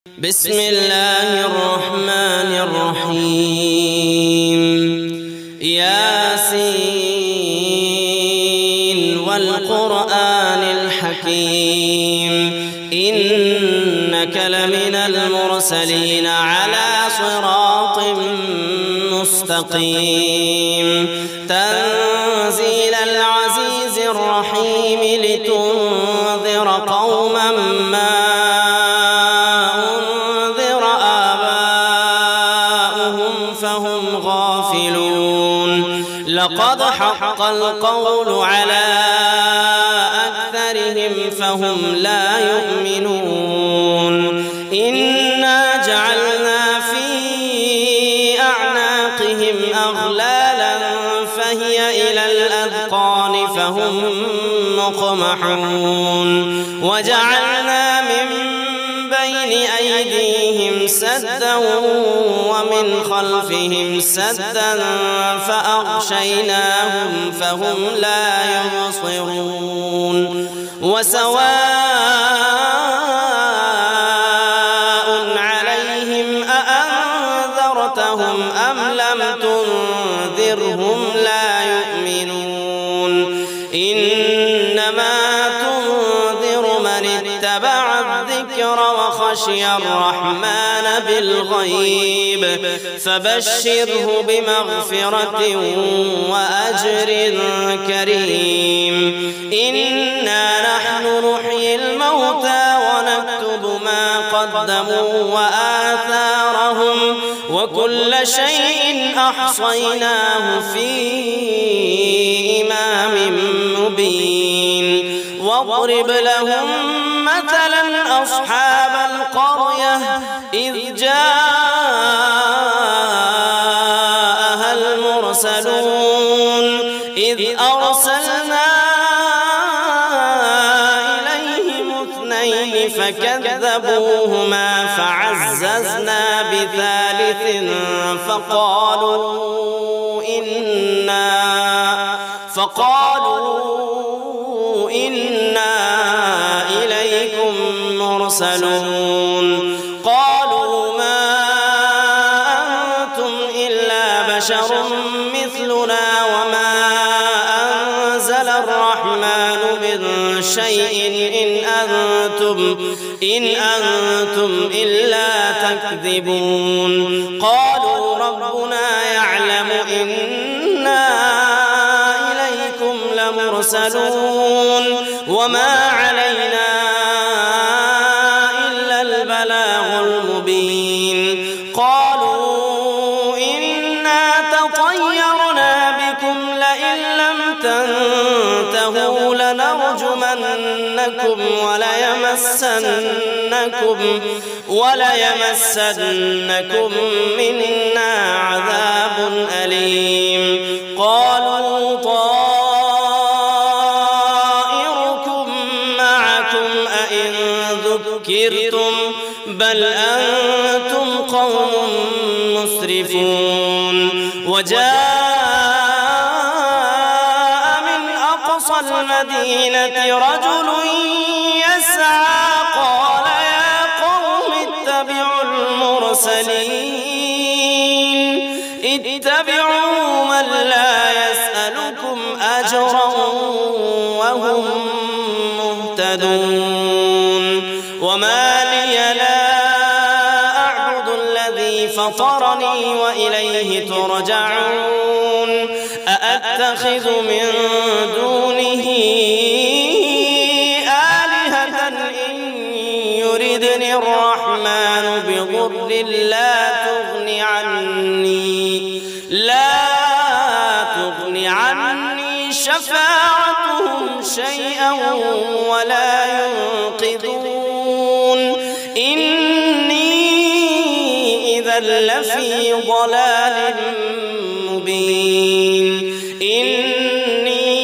بسم الله الرحمن الرحيم ياسين والقرآن الحكيم إنك لمن المرسلين على صراط مستقيم تنزيل العزيز الرحيم لتنذر قوما ما لقد حق القول على أكثرهم فهم لا يؤمنون إنا جعلنا في أعناقهم أغلالا فهي إلى الأذقان فهم مقمحون وجعلنا من بين أيديهم سدا ومن خلفهم سدا فأغشيناهم فهم لا يبصرون وسواء عليهم أأنذرتهم أم لم تنذرهم لا يؤمنون إنما تنذر من اتبع الذكر وخشي الرحمن بالغيب فبشره بمغفرة وأجر كريم إنا نحن نحيي الموتى ونكتب ما قدموا وآثارهم وكل شيء أحصيناه في إمام مبين واضرب لهم مثلا أصحاب القرية إذ جاءها المرسلون إذ أرسلنا إليهم اثنين فكذبوهما فعززنا بثالث فقالوا إنا إليكم مرسلون قالوا ما أنتم إلا بشر مثلنا وما أنزل الرحمن من شيء إن أنتم إلا تكذبون قالوا ربنا يعلم إنا إليكم لمرسلون وما علينا إلا البلاغ المبين قالوا إنا تطيرنا بكم لئن لم تنتهوا لنرجمنكم وليمسنكم منا عذاب أليم قالوا طائركم معكم أئن ذكرتم بل أنتم قوم مسرفون وجاء من أقصى المدينة رجل يسعى قال يا قوم اتبعوا المرسلين اتبعوا من لا يسألكم أجرا وهم مهتدون وما لي لا أعبد الذي فطرني وإليه ترجعون أأتخذ من دونه آلهة إن يردني الرحمن بضر لا تغني عني شفاعتهم شيئا ولا ينقذون إني إذا لفي ضلال مبين إني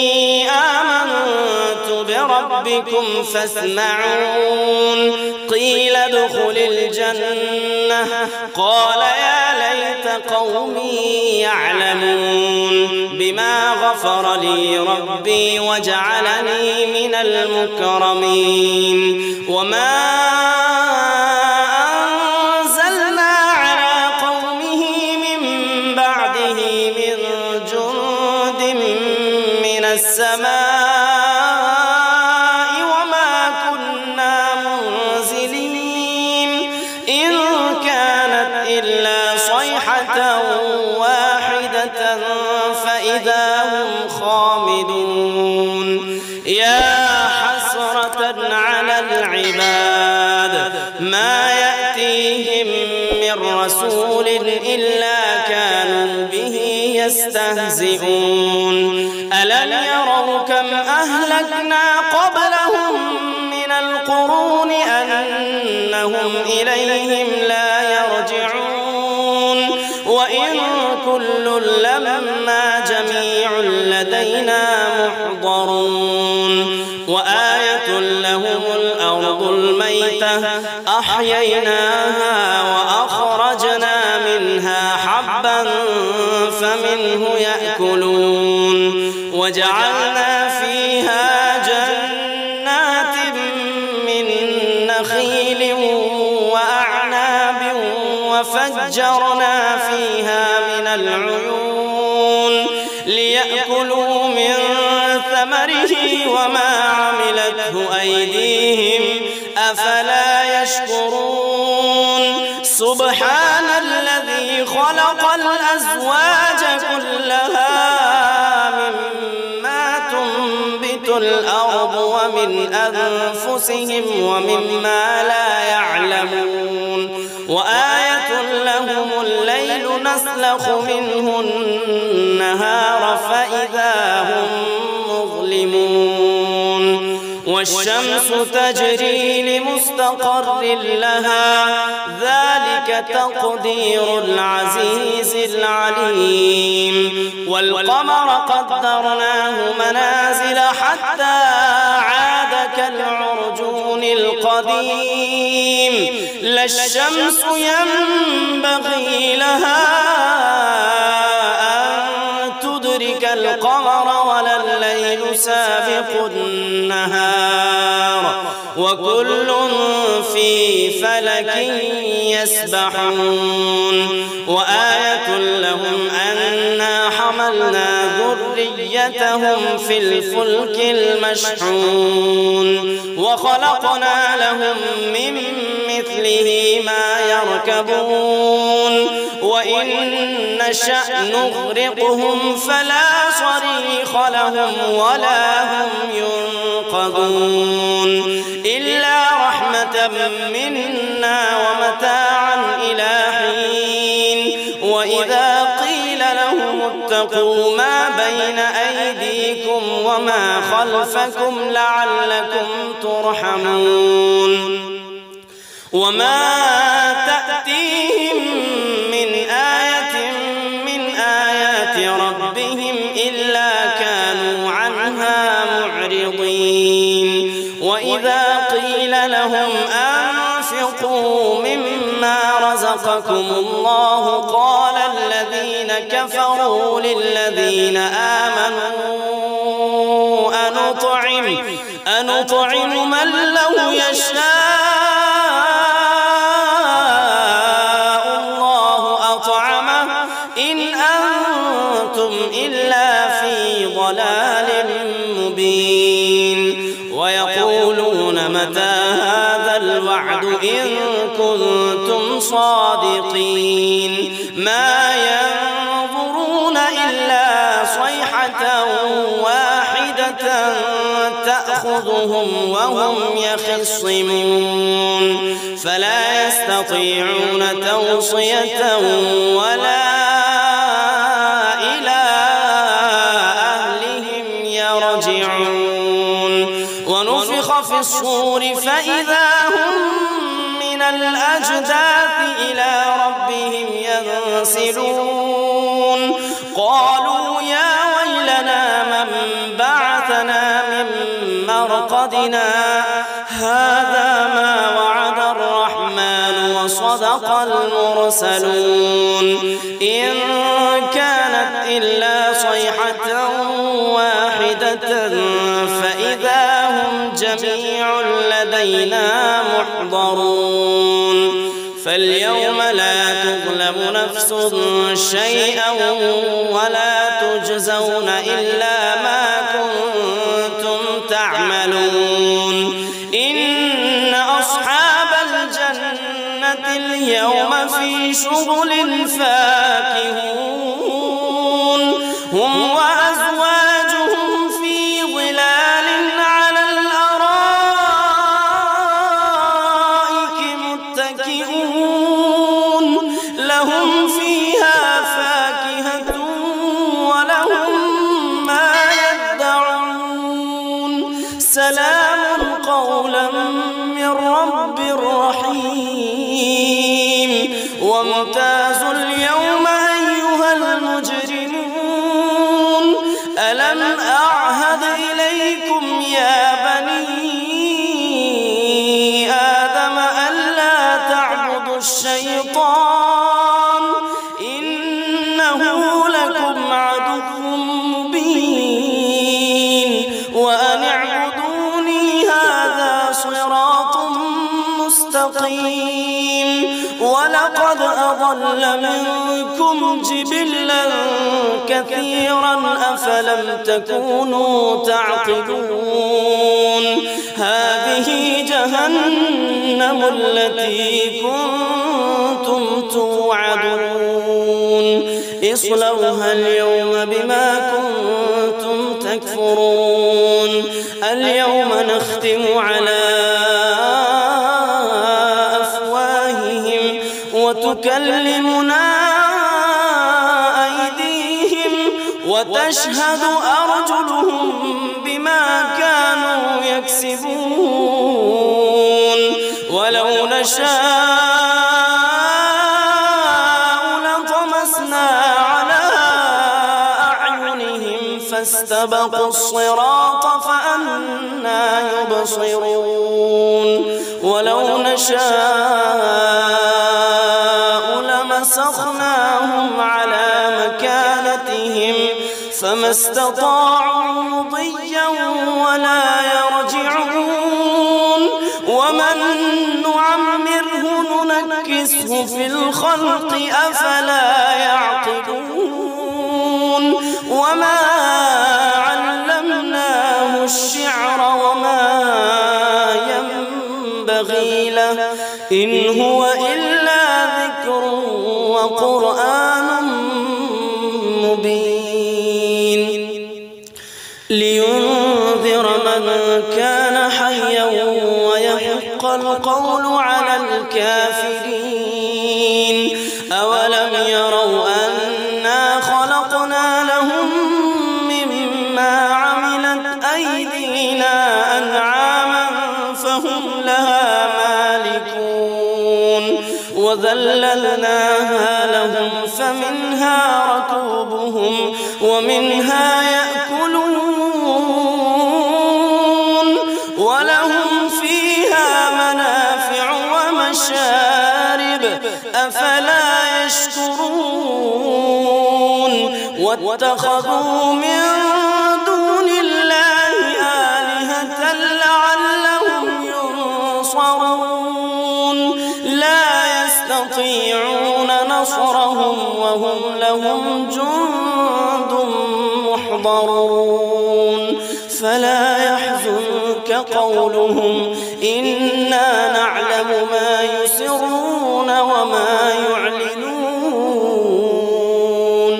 آمنت بربكم فاسمعون قيل ادخل الجنة قال يا ليت قومي يعلمون بما غفر لي ربي وجعلني من المكرمين وما إلا صيحة واحدة فإذا هم خامدون يا حسرة على العباد ما يأتيهم من رسول إلا كانوا به يستهزئون ألم يروا كم أهلكنا قبلهم من القرون أنهم إليهم لا يرجعون وإن كل لما جميع لدينا محضرون وآية لهم الأرض الميتة أحييناها وأخرجنا منها حبا فمنه يأكلون وجعلنا فيها جنات من نخيل وأعناب وفجرنا فيها من العيون ليأكلوا من ثمره وما عملته أيديهم أفلا يشكرون سبحان الذي خلق الأزواج كلها مما تنبت الأرض ومن أنفسهم ومما لا يعلمون وآية لهم الليل نسلخ منه النهار فإذا هم مظلمون والشمس تجري لمستقر لها ذلك تقدير العزيز العليم والقمر قدرناه منازل حتى عاد كالعرجون القديم لا الشمس ينبغي لها أن تدرك القمر ولا الليل سابق النهار وكل في فلك يسبحون وآية لهم أنا حملنا ذريتهم في الفلك المشحون وخلقنا لهم من مثله ما يركبون وإن نشأ نغرقهم فلا صريخ لهم ولا هم ينقذون إلا رحمة منا ومتاعا إلى حين وإذا قيل لهم اتقوا ما بين أيديكم وما خلفكم لعلكم ترحمون وما تأتيهم من آية من آيات ربهم إلا كانوا عنها معرضين وإذا قيل لهم أنفقوا مما رزقكم الله قال الذين كفروا للذين آمنوا أنطعم من لو يشاء الله أطعمه إن أنتم إلا في ضلال مبين ويقولون متى هذا الوعد إن كنتم صادقين ما ينظرون إلا صيحة واحدة تأخذهم وهم يخصمون فلا يستطيعون توصية ولا إلى أهلهم يرجعون ونفخ في الصور فإذا هم من الأجداث إلى ربهم ينسلون قالوا يا ويلنا من بعثنا من مرقدنا هذا ما وعد الرحمن وصدق المرسلون إن كانت إلا صيحة واحدة فإذا هم جميع لدينا محضرون فاليوم لا تظلم نفس شيئا ولا تجزون إلا ما كنتم تعملون إن أصحاب الجنة اليوم في شغل فاكهون هم وأزواجهم في ظلال على الأرائك متكئون لهم فيها فاكهة ولهم ما يدعون سلام قولا من رب رحيم وامتازوا اليوم أيها المجرمون ألم أعهد إليكم يا بني آدم ألا تعبدوا الشيطان إنه لكم عدو مبين وأن اعبدوني هذا صراط مستقيم ولقد أضل منكم جبلا كثيرا أفلم تكونوا تعقلون هذه جهنم التي كنتم توعدون اصلوها اليوم بما كنتم تكفرون اليوم نختم على أفواههم وتكلمنا أيديهم وتشهد أرجلهم بما كانوا يكسبون ولو نشاء لطمسنا على أعينهم فاستبقوا الصراط فأنى يبصرون ولو نشاء لمسخناهم على مكانتهم فما استطاعوا مضيا ولا يرجعون ومن نعمره ننكسه في الخلق أفلا يعقلون وما علمناه الشعر وما ينبغي له إن هو إلا ذكر وقرآن مبين لينذر من كان حيا ويحق القول على الكافرين أولم يروا أنا خلقنا لهم مما عملت أيدينا أنعاما فهم لها مالكون وذللناها لهم فمنها ركوبهم ومنها يأكلون ولهم فيها منافع ومشارب أفلا يشكرون واتخذوا من دون الله آلهة لعلهم ينصرون لا يستطيعون نصرهم وهم لهم جند محضرون فلا يحزنك قولهم إنا نعلم ما يسرون وما يعلنون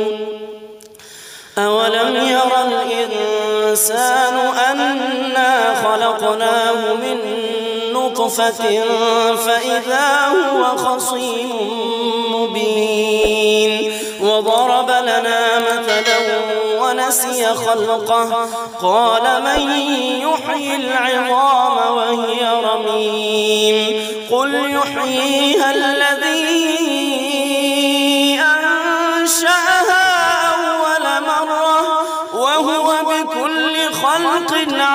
أولم ير الإنسان أنا خلقناه من نطفة فإذا هو خصيم مبين وضرب لنا مثلا ونسي خلقه قال من يحيي العظام وهي رميم قل يحييها الذي أنشأها أول مرة وهو بكل خلق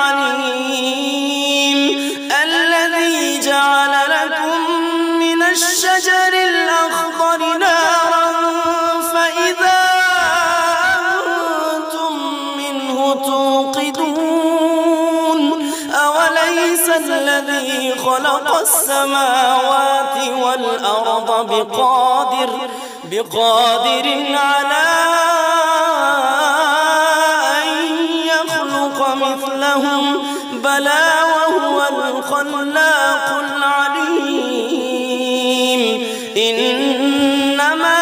عليم الذي جعل لكم من الشجر الأخضر نارا فإذا أنتم منه توقدون أوليس الذي خلق السماوات والأرض بقادر على أن يخلق مثلهم بلى وهو الخلاق العليم إنما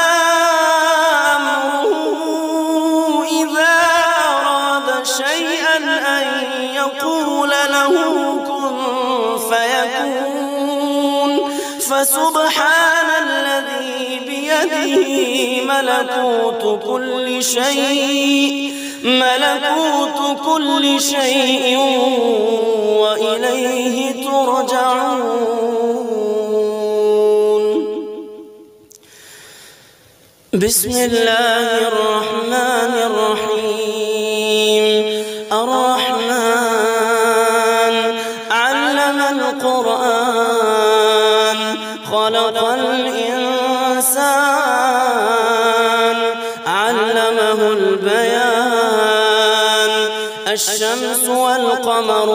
أمره إذا أراد شيئا أن يقول له كن فيكون فسبحان الذي بيده ملكوت كل شيء وإليه ترجعون. بسم الله الرحمن الرحيم. الرحمن علم القرآن خلق الإنسان علمه البيان الشمس والقمر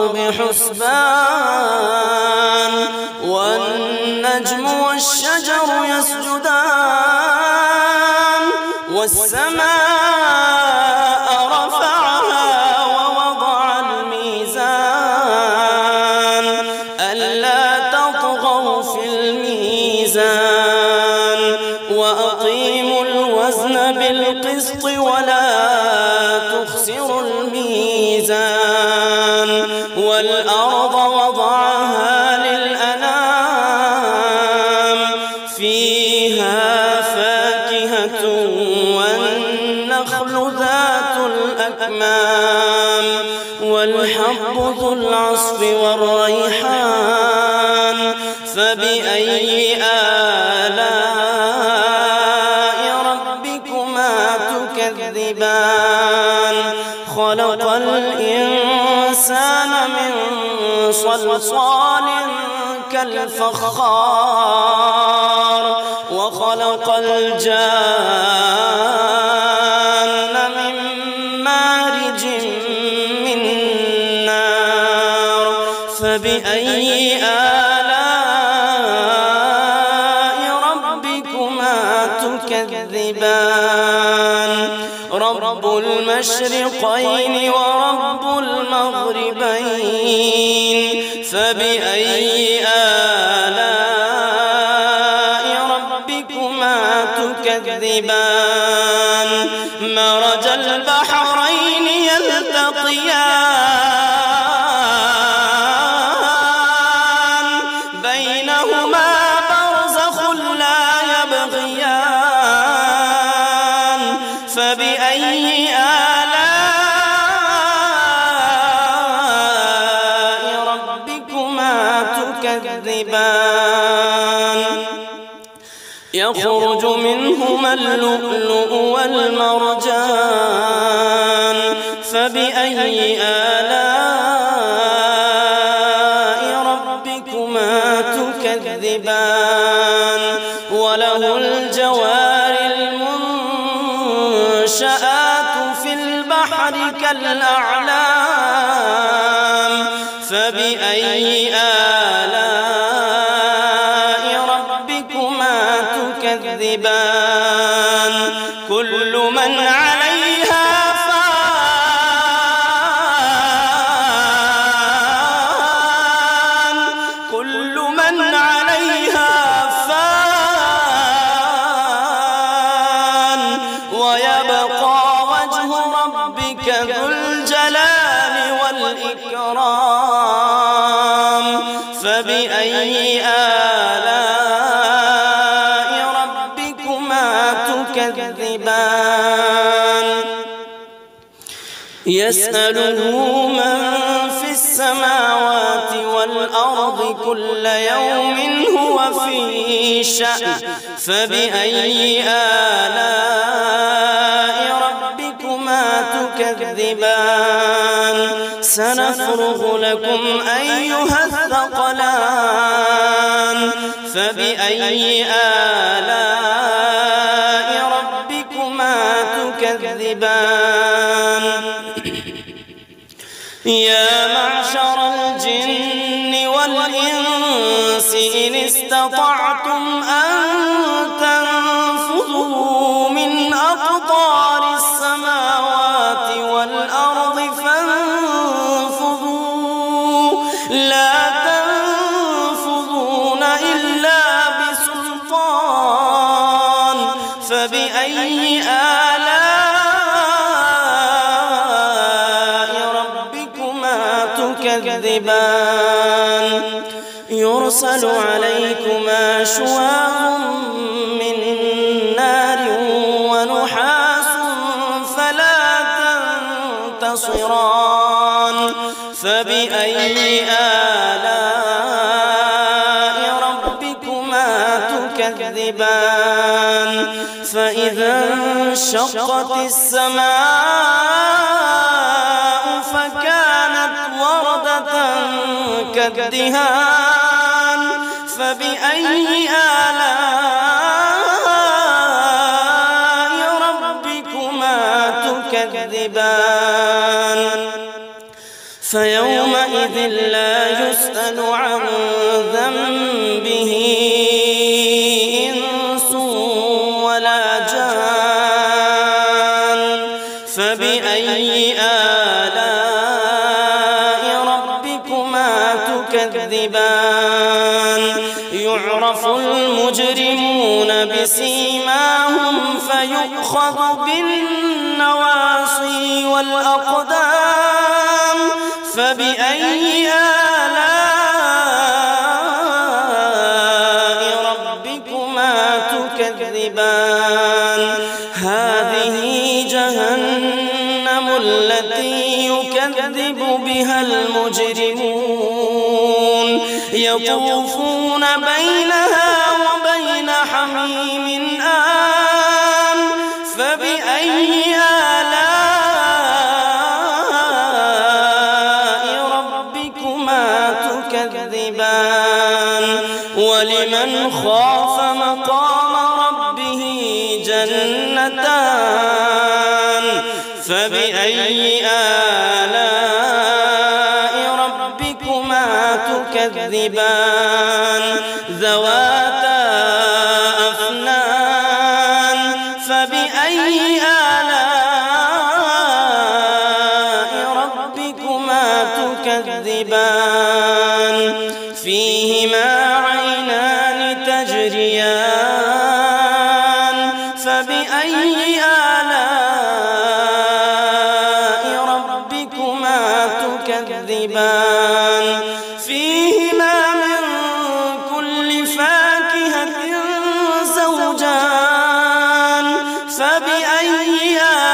بحسبان والنجم والشجر يسجدان والسماء رفعها ووضع الميزان ألا تطغوا في الميزان وأقيموا الوزن بالقسط ولا تخسروا الميزان والأرض وضعها للأنام فيها فاكهة والنخل ذات الأكمام والحب ذو العصف والريحان فبأي آلاء ربكما تكذبان خلق الإنسان من صلصال كالفخار وخلق الجان من مارج من نار فبأي آلاء ربكما تكذبان رب المشرقين ورب المغربين فبأي آلاء ربكما تكذبان مرج البحرين يلتقيان بينهما برزخ لا يبغيان فبأي آلاء ربكما تكذبان يخرج منهما اللؤلؤ والمرجان فبأي آلاء ربكما تكذبان وله الجوار المنشآت في البحر كالأعلام فبأي آلاء ربكما تكذبان كل من عليها فان كل من عليها فان ويبقى وجه ربك ذو الجلال والإكرام فبأي آلاء ربكما تكذبان يسأله من في السماوات والأرض كل يوم هو في شأن فبأي آلاء ربكما تكذبان سنفرغ لكم أيها الثقلان فبأي آلاء ربكما تكذبان يا معشر الجن والإنس إن استطعتم أن تنفذوا من أقطار السماوات والأرض فانفذوا لا تنفذون إلا بسلطان فبأي آلاء ربكما تكذبان يرسل عليكما شواظ من نار ونحاس فلا تنتصران فبأي آلاء ربكما تكذبان فإذا انشقت السماء فكانت وردة كالدهان فبأي آلاء ربكما تكذبان فيومئذ لا يسأل عن ذنبه إنس ولا جان فبأي آلاء ربكما تكذبان يعرف المجرمون بسيماهم فيؤخذ بالنواصي والأقدام فبأي آلاء ربكما تكذبان هذه جهنم التي يكذب بها المجرمون يطوفون بينها وبين حميم آن فبأي آلاء ربكما تكذبان ولمن خاف مقام ربه جنتان فبأي آلاء ربكما تكذبان ذواتا أفنان فبأي آلاء ربكما تكذبان فيهما عينان تجريان فبأي آلاء ربكما تكذبان فيهما من كل فاكهة زوجان فبأي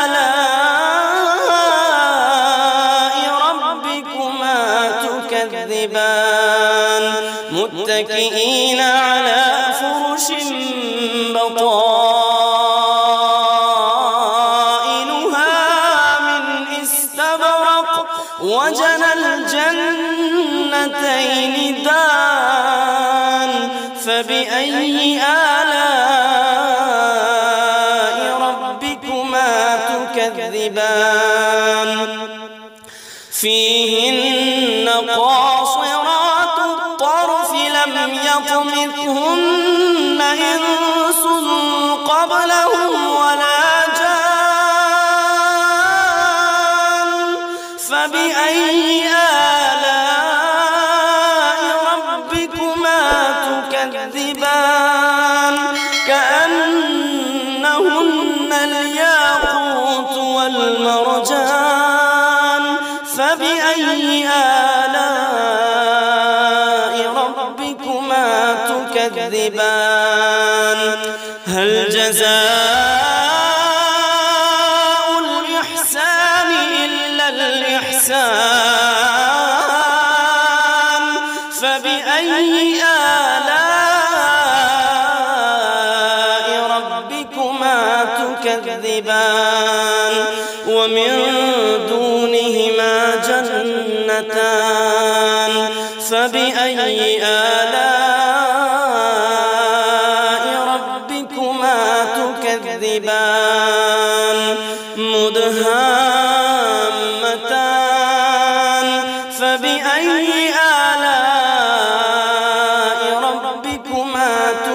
آلاء ربكما تكذبان متكئين على فرش بطائنها من استبرق وجنى الجنتين دان فبأي آلاء ربكما تكذبان فيهن قاصرات الطرف لم يطمثهن إنس قبلهم ولا جان فبأي آلاء ربكما تكذبان كأنهن الياقوت والمرجان فبأي آلاء ربكما تكذبان هل جزاء الإحسان إلا الإحسان فبأي آلاء ربكما تكذبان ومن دونهما جنتان فبأي آلاء ربكما تكذبان مدهامتان فبأي آلاء ربكما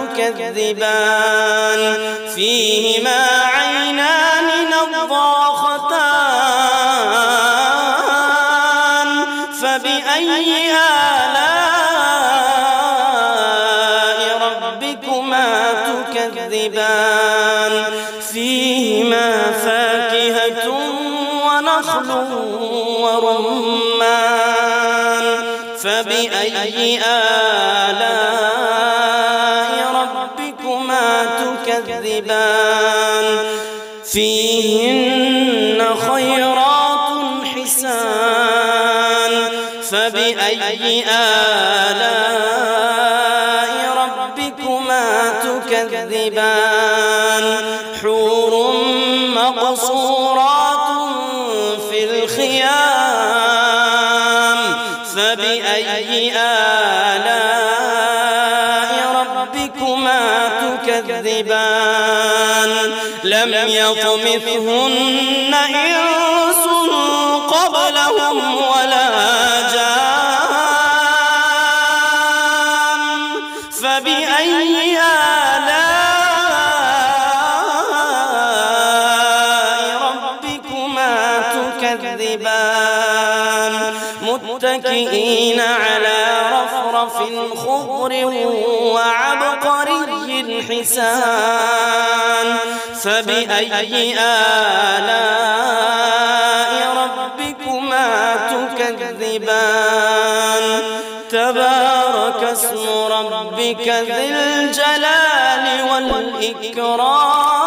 تكذبان فيهما عينان نضاختان فبأي آلاء ربكما ربكما تكذبان فيهما فاكهة ونخل ورمان فبأي آلاء ربكما تكذبان فيهن خيرات حسان فبأي آلاء ربكما تكذبان حور مقصورات في الخيام فبأي آلاء ربكما تكذبان لم يطمثهن إنس قبلهم ولا جان فبأي آلاء ربكما تكذبان متكئين على رفرف خضر وعبقري حسان فبأي آلاء ربكما تكذبان تبارك اسم ربك ذي الجلال والإكرام